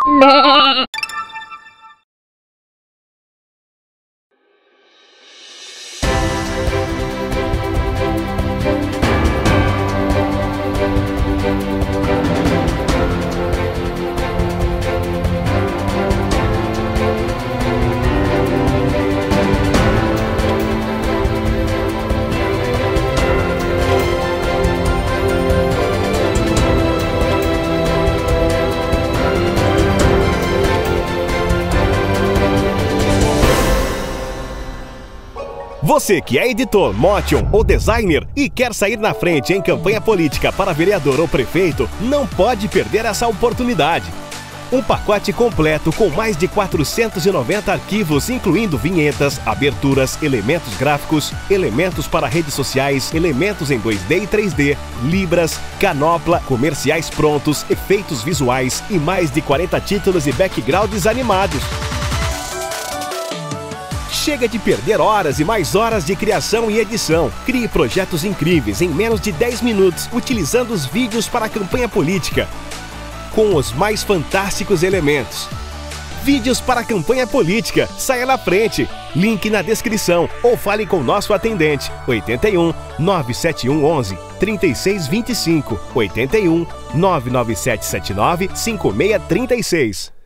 Você que é editor, motion ou designer e quer sair na frente em campanha política para vereador ou prefeito, não pode perder essa oportunidade. Um pacote completo com mais de 490 arquivos, incluindo vinhetas, aberturas, elementos gráficos, elementos para redes sociais, elementos em 2D e 3D, libras, canopla, comerciais prontos, efeitos visuais e mais de 40 títulos e backgrounds animados. Chega de perder horas e mais horas de criação e edição. Crie projetos incríveis em menos de 10 minutos, utilizando os vídeos para a campanha política, com os mais fantásticos elementos. Vídeos para a campanha política. Saia na frente. Link na descrição ou fale com nosso atendente. 81 971 11 3625. 81 99779 5636.